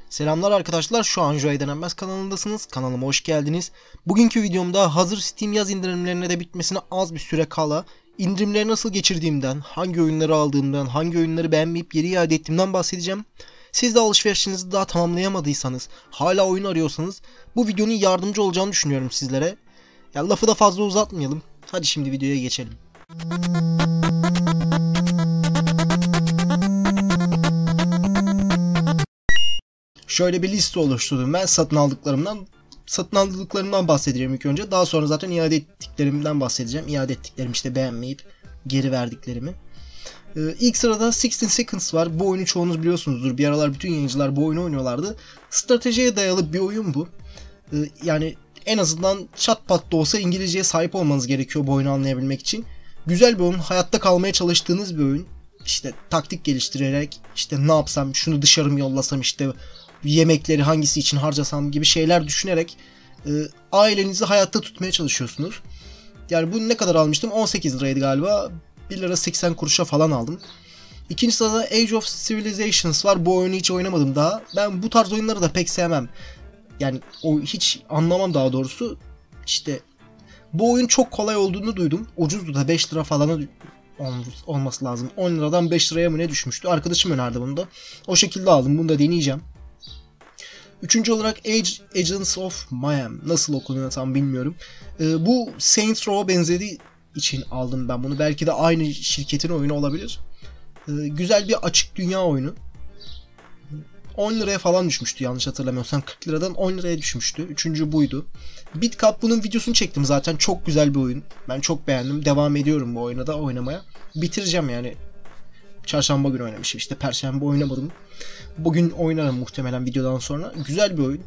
Selamlar arkadaşlar, şu an Joy Denenmez kanalındasınız. Kanalıma hoş geldiniz. Bugünkü videomda hazır Steam yaz indirimlerine de bitmesine az bir süre kala indirimleri nasıl geçirdiğimden, hangi oyunları aldığımdan, hangi oyunları beğenmeyip geri iade ettiğimden bahsedeceğim. Siz de alışverişinizi daha tamamlayamadıysanız, hala oyun arıyorsanız bu videonun yardımcı olacağını düşünüyorum sizlere. Ya lafı da fazla uzatmayalım. Hadi şimdi videoya geçelim. Şöyle bir liste oluşturdum ben satın aldıklarımdan bahsedeceğim ilk önce. Daha sonra zaten iade ettiklerimden bahsedeceğim. İade ettiklerim işte beğenmeyip geri verdiklerimi. İlk sırada 16 Seconds var. Bu oyunu çoğunuz biliyorsunuzdur. Bir aralar bütün yayıncılar bu oyunu oynuyorlardı. Stratejiye dayalı bir oyun bu. Yani en azından çat pat da olsa İngilizceye sahip olmanız gerekiyor bu oyunu anlayabilmek için. Güzel bir oyun. Hayatta kalmaya çalıştığınız bir oyun. İşte taktik geliştirerek işte ne yapsam, şunu dışarı mı yollasam, işte yemekleri hangisi için harcasam gibi şeyler düşünerek ailenizi hayatta tutmaya çalışıyorsunuz. Yani bunu ne kadar almıştım? 18 liraydı galiba. 1 lira 80 kuruşa falan aldım. İkinci sırada Age of Civilizations var. Bu oyunu hiç oynamadım daha. Ben bu tarz oyunları da pek sevmem. Yani hiç anlamam daha doğrusu. İşte bu oyun çok kolay olduğunu duydum. Ucuzdu da 5 lira falan olması lazım. 10 liradan 5 liraya mı ne düşmüştü. Arkadaşım önerdi bunu da. O şekilde aldım. Bunu da deneyeceğim. Üçüncü olarak Agents of Mayhem. Nasıl okunuyor tam bilmiyorum. Bu Saints Row'a benzediği için aldım ben bunu. Belki de aynı şirketin oyunu olabilir. Güzel bir açık dünya oyunu. 10 liraya falan düşmüştü yanlış hatırlamıyorsam. 40 liradan 10 liraya düşmüştü. Üçüncü buydu. BitCup, bunun videosunu çektim zaten. Çok güzel bir oyun. Ben çok beğendim. Devam ediyorum bu oyuna da oynamaya. Bitireceğim yani. Çarşamba günü oynamışım. İşte Perşembe oynamadım. Bugün oynarım muhtemelen videodan sonra. Güzel bir oyun.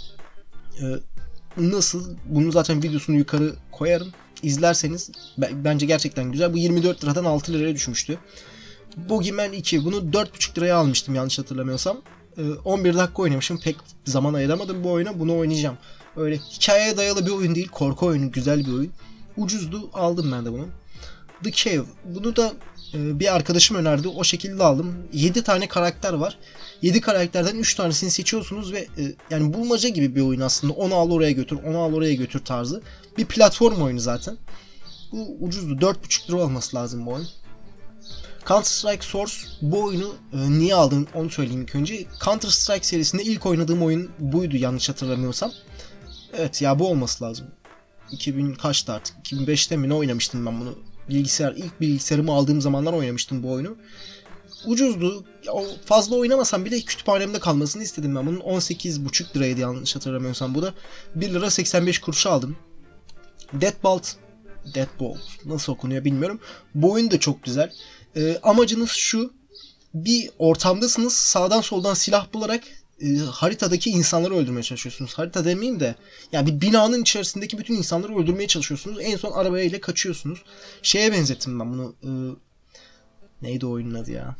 Nasıl? Bunun zaten videosunu yukarı koyarım. İzlerseniz bence gerçekten güzel. Bu 24 liradan 6 liraya düşmüştü. Boogeyman 2. Bunu 4,5 liraya almıştım yanlış hatırlamıyorsam. 11 dakika oynamışım. Pek zaman ayıramadım bu oyuna. Bunu oynayacağım. Öyle hikayeye dayalı bir oyun değil. Korku oyunu. Güzel bir oyun. Ucuzdu. Aldım ben de bunu. The Cave. Bunu da bir arkadaşım önerdi. O şekilde aldım. 7 tane karakter var. 7 karakterden 3 tanesini seçiyorsunuz ve yani bulmaca gibi bir oyun aslında. Onu al oraya götür, onu al oraya götür tarzı. Bir platform oyunu zaten. Bu ucuzdu. 4,5 lira olması lazım bu oyun. Counter Strike Source. Bu oyunu niye aldım onu söyleyeyim ilk önce. Counter Strike serisinde ilk oynadığım oyun buydu yanlış hatırlamıyorsam. Evet ya, bu olması lazım. 2000 kaçtı artık? 2005'te mi ne oynamıştım ben bunu? İlk bilgisayarımı aldığım zamanlar oynamıştım bu oyunu. Ucuzdu. Fazla oynamasam bile kütüphanemde kalmasını istedim ben. Bunun 18,5 liraydı yanlış hatırlamıyorsam. Bu da 1 lira 85 kuruşa aldım. Deadbolt nasıl okunuyor bilmiyorum. Bu oyun da çok güzel. Amacınız şu: bir ortamdasınız, sağdan soldan silah bularak haritadaki insanları öldürmeye çalışıyorsunuz. Harita demeyeyim de yani bir binanın içerisindeki bütün insanları öldürmeye çalışıyorsunuz. En son arabayla kaçıyorsunuz. Şeye benzettim ben bunu. Neydi oyunun adı ya?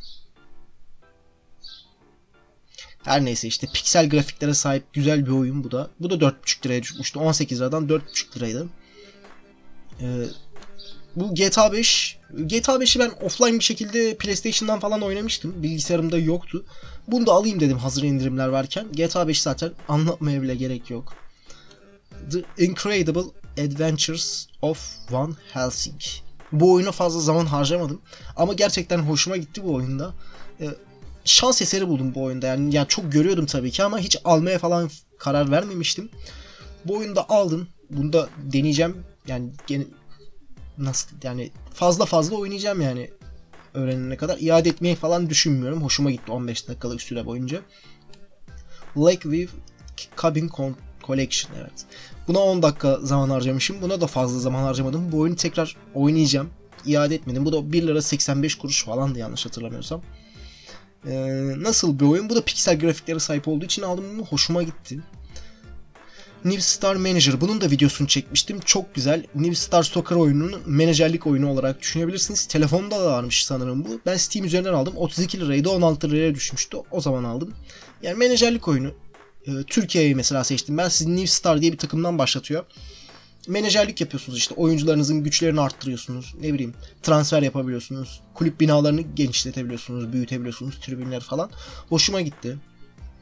Her neyse, işte piksel grafiklere sahip güzel bir oyun bu da. Bu da 4,5 liraya düşmüştü. 18 liradan 4,5 liraydı. Bu GTA 5. GTA 5'i ben offline bir şekilde PlayStation'dan falan oynamıştım. Bilgisayarımda yoktu. Bunu da alayım dedim hazır indirimler varken. GTA 5 zaten anlatmaya bile gerek yok. The Incredible Adventures of Van Helsing. Bu oyuna fazla zaman harcamadım. Ama gerçekten hoşuma gitti bu oyunda. Şans eseri buldum bu oyunda. Yani çok görüyordum tabii ki ama hiç almaya falan karar vermemiştim. Bu oyunu da aldım. Bunu da deneyeceğim. Yani nasıl yani fazla oynayacağım yani öğrenene kadar. İade etmeyi falan düşünmüyorum. Hoşuma gitti 15 dakikalık süre boyunca. Lakeview Cabin Collection, evet. Buna 10 dakika zaman harcamışım. Buna da fazla zaman harcamadım. Bu oyunu tekrar oynayacağım. İade etmedim. Bu da 1 lira 85 kuruş falandı yanlış hatırlamıyorsam. Nasıl bir oyun? Bu da piksel grafiklere sahip olduğu için aldım bunu. Hoşuma gitti. New Star Manager. Bunun da videosunu çekmiştim. Çok güzel. New Star Soccer oyununun menajerlik oyunu olarak düşünebilirsiniz. Telefonda da varmış sanırım bu. Ben Steam üzerinden aldım. 32 liraydı. 16 liraya düşmüştü. O zaman aldım. Yani menajerlik oyunu. Türkiye'yi mesela seçtim. Ben sizi New Star diye bir takımdan başlatıyor. Menajerlik yapıyorsunuz işte. Oyuncularınızın güçlerini arttırıyorsunuz. Ne bileyim, transfer yapabiliyorsunuz. Kulüp binalarını genişletebiliyorsunuz. Büyütebiliyorsunuz. Tribünler falan. Hoşuma gitti.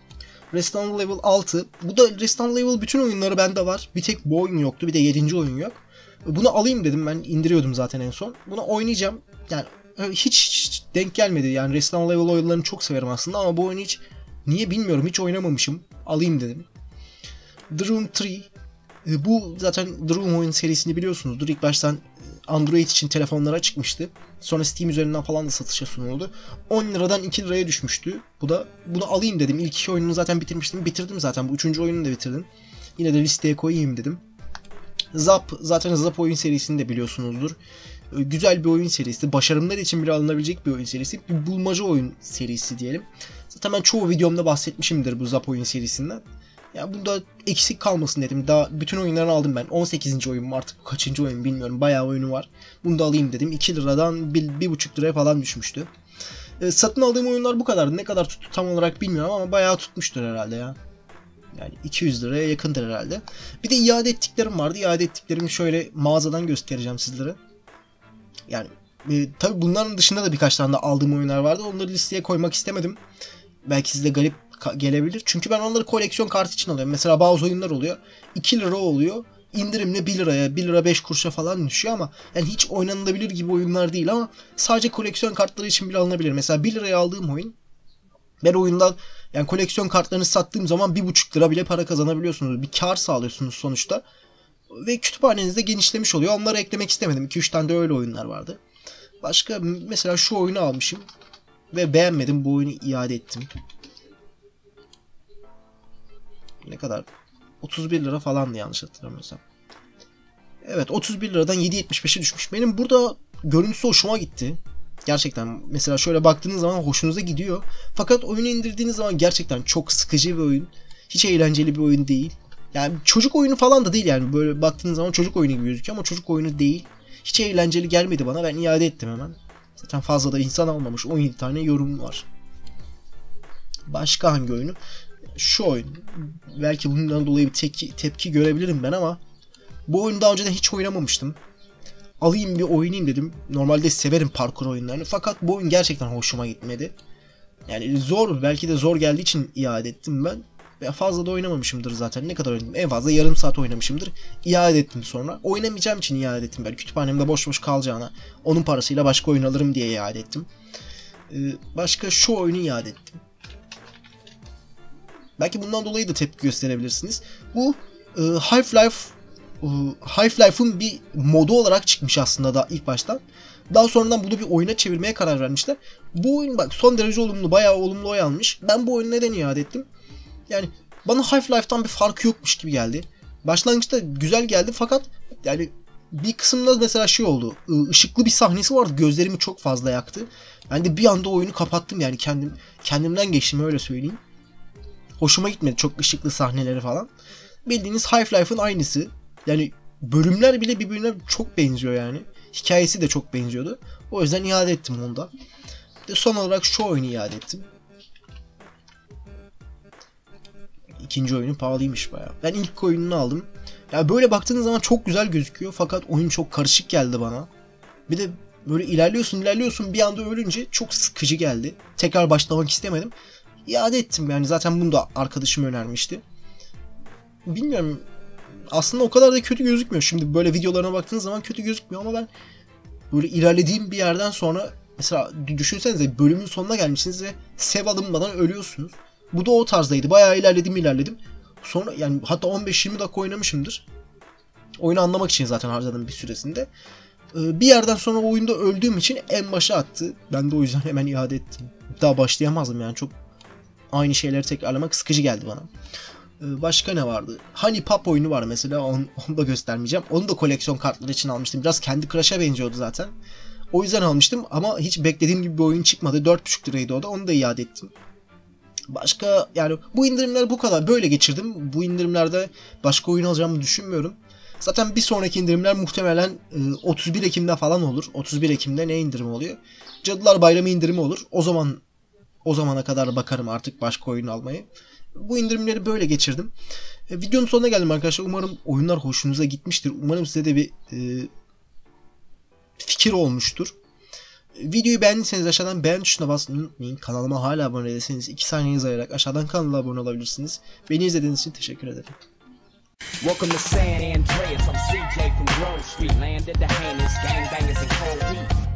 Resident Evil Level 6. Bu da Resident Evil bütün oyunları bende var. Bir tek bu oyun yoktu. Bir de 7. oyun yok. Bunu alayım dedim, ben indiriyordum zaten en son. Bunu oynayacağım. Yani hiç denk gelmedi. Yani Resident Evil oyunlarını çok severim aslında ama bu oyunu hiç, niye bilmiyorum, hiç oynamamışım. Alayım dedim. The Room 3. Bu zaten The Room oyun serisini biliyorsunuzdur. İlk baştan Android için telefonlara çıkmıştı. Sonra Steam üzerinden falan da satışa sunuldu. 10 liradan 2 liraya düşmüştü. Bunu alayım dedim. İlk 2 oyununu zaten bitirmiştim. Bitirdim zaten. Bu 3. oyununu da bitirdim. Yine de listeye koyayım dedim. Zap, zaten Zap oyun serisini de biliyorsunuzdur. Güzel bir oyun serisi. Başarımlar için bile alınabilecek bir oyun serisi. Bir bulmaca oyun serisi diyelim. Zaten ben çoğu videomda bahsetmişimdir bu Zap oyun serisinden. Ya bunda eksik kalmasın dedim. Daha bütün oyunlarını aldım ben. 18. oyun mu artık, kaçıncı oyun bilmiyorum. Bayağı oyunu var. Bunu da alayım dedim. 2 liradan 1,5 liraya falan düşmüştü. Satın aldığım oyunlar bu kadardı. Ne kadar tuttu tam olarak bilmiyorum ama bayağı tutmuştur herhalde ya. Yani 200 liraya yakındır herhalde. Bir de iade ettiklerim vardı. İade ettiklerimi şöyle mağazadan göstereceğim sizlere. Yani tabi bunların dışında da birkaç tane de aldığım oyunlar vardı. Onları listeye koymak istemedim. Belki size garip gelebilir. Çünkü ben onları koleksiyon kartı için alıyorum. Mesela bazı oyunlar oluyor. 2 lira oluyor. İndirimle 1 liraya, 1 lira 5 kuruşa falan düşüyor ama yani hiç oynanılabilir gibi oyunlar değil ama sadece koleksiyon kartları için bile alınabilir. Mesela 1 liraya aldığım oyun, ben oyundan yani koleksiyon kartlarını sattığım zaman 1,5 lira bile para kazanabiliyorsunuz. Bir kar sağlıyorsunuz sonuçta. Ve kütüphaneniz de genişlemiş oluyor. Onları eklemek istemedim. 2-3 tane de öyle oyunlar vardı. Başka mesela şu oyunu almışım. Ve beğenmedim. Bu oyunu iade ettim. Ne kadar? 31 lira falandı yanlış hatırlamıyorsam. Evet, 31 liradan 7,75'e düşmüş. Benim burada görüntüsü hoşuma gitti. Gerçekten mesela şöyle baktığınız zaman hoşunuza gidiyor. Fakat oyunu indirdiğiniz zaman gerçekten çok sıkıcı bir oyun. Hiç eğlenceli bir oyun değil. Yani çocuk oyunu falan da değil yani. Böyle baktığınız zaman çocuk oyunu gibi gözüküyor ama çocuk oyunu değil. Hiç eğlenceli gelmedi bana. Ben iade ettim hemen. Zaten fazla da insan almamış. 17 tane yorum var. Başka hangi oyunu? Şu oyun. Belki bundan dolayı bir tepki görebilirim ben ama bu oyunu daha önceden hiç oynamamıştım. Alayım bir oynayayım dedim. Normalde severim parkur oyunlarını. Fakat bu oyun gerçekten hoşuma gitmedi. Yani zor. Belki de zor geldiği için iade ettim ben. Ve fazla da oynamamışımdır zaten. Ne kadar oynadım? En fazla yarım saat oynamışımdır. İade ettim sonra. Oynamayacağım için iade ettim ben. Kütüphanemde boş boş kalacağına. Onun parasıyla başka oyun alırım diye iade ettim. Başka şu oyunu iade ettim. Belki bundan dolayı da tepki gösterebilirsiniz. Bu Half-Life'ın bir modu olarak çıkmış aslında da ilk baştan. Daha sonradan bunu bir oyuna çevirmeye karar vermişler. Bu oyun bak son derece olumlu, bayağı olumlu oy almış. Ben bu oyunu neden iade ettim? Yani bana Half-Life'tan bir farkı yokmuş gibi geldi. Başlangıçta güzel geldi fakat yani bir kısımda mesela şey oldu. Işıklı bir sahnesi vardı. Gözlerimi çok fazla yaktı. Ben de bir anda oyunu kapattım yani kendimden geçtim öyle söyleyeyim. Hoşuma gitmedi çok ışıklı sahneleri falan. Bildiğiniz Half-Life'ın aynısı. Yani bölümler bile birbirine çok benziyor yani. Hikayesi de çok benziyordu. O yüzden iade ettim onu da. Son olarak şu oyunu iade ettim. İkinci oyunu pahalıymış bayağı. Ben ilk oyununu aldım. Ya böyle baktığınız zaman çok güzel gözüküyor fakat oyun çok karışık geldi bana. Bir de böyle ilerliyorsun bir anda ölünce çok sıkıcı geldi. Tekrar başlamak istemedim. İade ettim yani zaten bunu da arkadaşım önermişti. Bilmiyorum. Aslında o kadar da kötü gözükmüyor. Şimdi böyle videolarına baktığınız zaman kötü gözükmüyor ama ben böyle ilerlediğim bir yerden sonra mesela düşünsenize bölümün sonuna gelmişsiniz ve sev alınmadan ölüyorsunuz. Bu da o tarzdaydı. Bayağı ilerledim. Sonra yani hatta 15-20 dakika oynamışımdır. Oyunu anlamak için zaten harcadım bir süresinde. Bir yerden sonra oyunda öldüğüm için en başa attı. Ben de o yüzden hemen iade ettim. Daha başlayamazdım yani çok aynı şeyleri tekrarlamak sıkıcı geldi bana. Başka ne vardı? Honey Pop oyunu var mesela. Onu da göstermeyeceğim. Onu da koleksiyon kartları için almıştım. Biraz Candy Crush'a benziyordu zaten. O yüzden almıştım ama hiç beklediğim gibi bir oyun çıkmadı. 4,5 liraydı o da. Onu da iade ettim. Başka yani bu indirimler bu kadar. Böyle geçirdim. Bu indirimlerde başka oyun alacağımı düşünmüyorum. Zaten bir sonraki indirimler muhtemelen 31 Ekim'de falan olur. 31 Ekim'de ne indirimi oluyor? Cadılar Bayramı indirimi olur. O zamana kadar bakarım artık başka oyun almayı. Bu indirimleri böyle geçirdim. Videonun sonuna geldim arkadaşlar. Umarım oyunlar hoşunuza gitmiştir. Umarım size de bir fikir olmuştur. Videoyu beğendiyseniz aşağıdan beğen tuşuna basmayı unutmayın. Kanalıma hala abone değilseniz 2 saniye ayırarak aşağıdan kanala abone olabilirsiniz. Beni izlediğiniz için teşekkür ederim. Welcome to San Andreas, I'm CJ from Grove Street, landed the heinous gangbangers in cold heat.